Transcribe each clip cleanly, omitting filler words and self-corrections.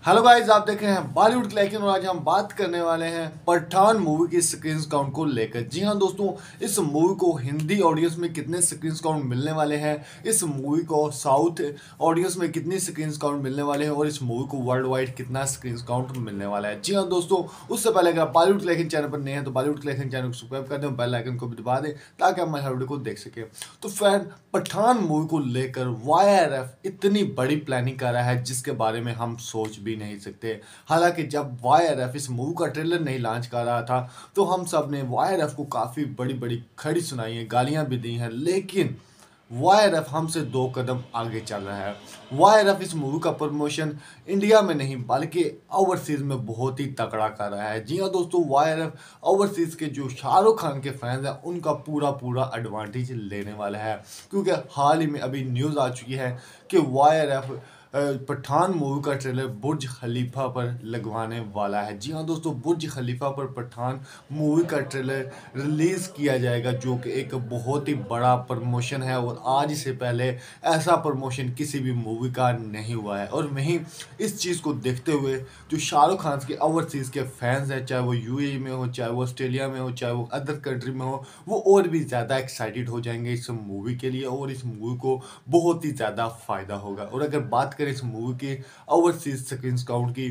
Hello guys, आप देख रहे हैं बॉलीवुड कलेक्शन और आज हम बात करने वाले हैं पठान मूवी की स्क्रीन काउंट को लेकर। जी हां दोस्तों, इस मूवी को हिंदी ऑडियंस में कितने स्क्रीन काउंट मिलने वाले हैं, इस मूवी को साउथ ऑडियंस में कितनी स्क्रीन काउंट मिलने वाले हैं और इस मूवी को वर्ल्ड वाइड कितना स्क्रीन काउंट मिलने वाला है। जी हां दोस्तों, उससे पहले अगर आप बॉलीवुड कलेक्शन चैनल पर नए हैं तो बॉलीवुड कलेक्शन चैनल को सब्सक्राइब कर दें, बेल आइकन को भी दबा दें ताकि आप हमारे वीडियो को देख सकें। तो फैन पठान मूवी को लेकर YRF इतनी बड़ी प्लानिंग कर रहा है जिसके बारे में हम सोच भी नहीं सकते। हालांकि जब YRF इस मूवी का ट्रेलर नहीं लॉन्च कर रहा था तो हम सब ने YRF को काफ़ी बड़ी बड़ी खड़ी सुनाई है, गालियां भी दी हैं, लेकिन YRF हमसे 2 कदम आगे चल रहा है। YRF इस मूवी का प्रमोशन इंडिया में नहीं बल्कि ओवरसीज में बहुत ही तगड़ा कर रहा है। जी हाँ दोस्तों, YRF ओवरसीज के जो शाहरुख खान के फैंस हैं उनका पूरा पूरा एडवांटेज लेने वाला है, क्योंकि हाल ही में अभी न्यूज़ आ चुकी है कि YRF पठान मूवी का ट्रेलर बुर्ज खलीफा पर लगवाने वाला है। जी हाँ दोस्तों, बुर्ज खलीफा पर पठान मूवी का ट्रेलर रिलीज़ किया जाएगा, जो कि एक बहुत ही बड़ा प्रमोशन है और आज से पहले ऐसा प्रमोशन किसी भी मूवी का नहीं हुआ है। और वहीं इस चीज़ को देखते हुए जो शाहरुख खान के ओवरसीज़ के फैंस हैं, चाहे वो UAE में हो, चाहे वो ऑस्ट्रेलिया में हो, चाहे वो अदर कंट्री में हो, वो और भी ज़्यादा एक्साइटेड हो जाएंगे इस मूवी के लिए और इस मूवी को बहुत ही ज़्यादा फ़ायदा होगा। और अगर बात करें इस मूवी की ओवरसीज स्क्रीन काउंट की,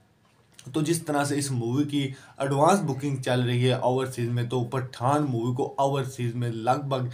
तो जिस तरह से इस मूवी की एडवांस बुकिंग चल रही है ओवरसीज में, तो पठान मूवी को ओवरसीज में लगभग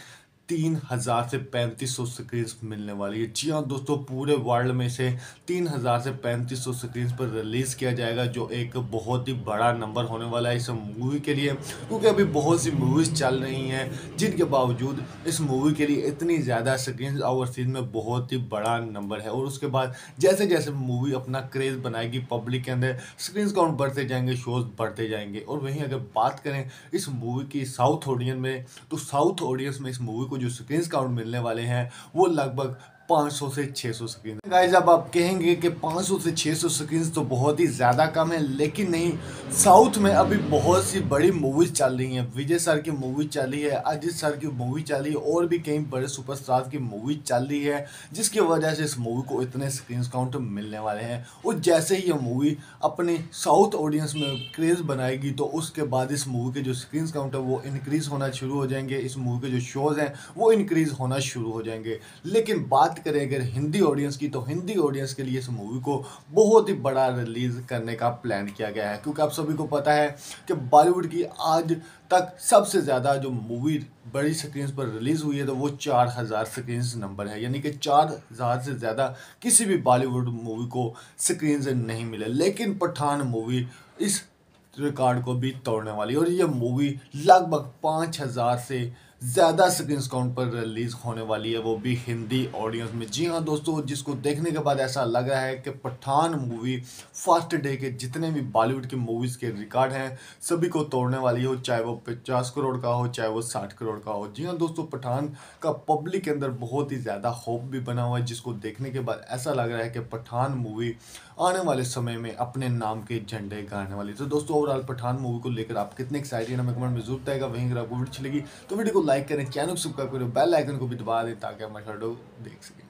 3000 से 3500 स्क्रीन मिलने वाली है। जी हाँ दोस्तों, पूरे वर्ल्ड में से 3000 से 3500 स्क्रीन पर रिलीज़ किया जाएगा, जो एक बहुत ही बड़ा नंबर होने वाला है इस मूवी के लिए, क्योंकि अभी बहुत सी मूवीज़ चल रही हैं जिनके बावजूद इस मूवी के लिए इतनी ज़्यादा स्क्रीन ओवरसीज में बहुत ही बड़ा नंबर है। और उसके बाद जैसे जैसे मूवी अपना क्रेज़ बनाएगी पब्लिक के अंदर, स्क्रीन काउंट बढ़ते जाएंगे, शोज बढ़ते जाएंगे। और वहीं अगर बात करें इस मूवी की साउथ ऑडियंस में, तो साउथ ऑडियंस में इस मूवी को जो स्क्रीन काउंट मिलने वाले हैं वो लगभग 500 से 600 स्क्रीन। गाइस, अब आप कहेंगे कि 500 से 600 स्क्रीन तो बहुत ही ज़्यादा कम है, लेकिन नहीं, साउथ में अभी बहुत सी बड़ी मूवीज चल रही हैं। विजय सर की मूवी चली है, अजित सर की मूवी चली है और भी कई बड़े सुपरस्टार की मूवी चल रही है, जिसकी वजह से इस मूवी को इतने स्क्रीन काउंट मिलने वाले हैं। और जैसे ही ये मूवी अपने साउथ ऑडियंस में क्रेज़ बनाएगी तो उसके बाद इस मूवी के जो स्क्रीन काउंट है वो इंक्रीज़ होना शुरू हो जाएंगे, इस मूवी के जो शोज़ हैं वो इंक्रीज़ होना शुरू हो जाएंगे। लेकिन बात करें अगर हिंदी ऑडियंस की, तो हिंदी ऑडियंस के लिए इस मूवी को बहुत ही बड़ा रिलीज़ करने का प्लान किया गया है, क्योंकि आप सभी को पता है कि बॉलीवुड की आज तक सबसे ज़्यादा जो मूवी बड़ी स्क्रीन पर रिलीज़ हुई है तो वो 4000 स्क्रीन नंबर है, यानी कि 4000 से ज़्यादा किसी भी बॉलीवुड मूवी को स्क्रीन से नहीं मिले। लेकिन पठान मूवी इस रिकॉर्ड को भी तोड़ने वाली है और ये मूवी लगभग 5000 से ज़्यादा स्क्रीन काउंट पर रिलीज़ होने वाली है, वो भी हिंदी ऑडियंस में। जी हाँ दोस्तों, जिसको देखने के बाद ऐसा लग रहा है कि पठान मूवी फर्स्ट डे के जितने भी बॉलीवुड की मूवीज़ के रिकॉर्ड हैं सभी को तोड़ने वाली हो, चाहे वो 50 करोड़ का हो, चाहे वो 60 करोड़ का हो। जी हाँ दोस्तों, पठान का पब्लिक के अंदर बहुत ही ज़्यादा होप भी बना हुआ है, जिसको देखने के बाद ऐसा लग रहा है कि पठान मूवी आने वाले समय में अपने नाम के झंडे गाड़ने वाली। तो दोस्तों, ओवरऑल पठान मूवी को लेकर आप कितने एक्साइटेड हैं हमें कमेंट में जरूर बताएगा। वहीं अगर आपको वीडियो अच्छी लगी तो वीडियो को लाइक करें, चैनल को सब्सक्राइब करें, बेल आइकन को भी दबा दें ताकि हमारे वीडियो देख सकें।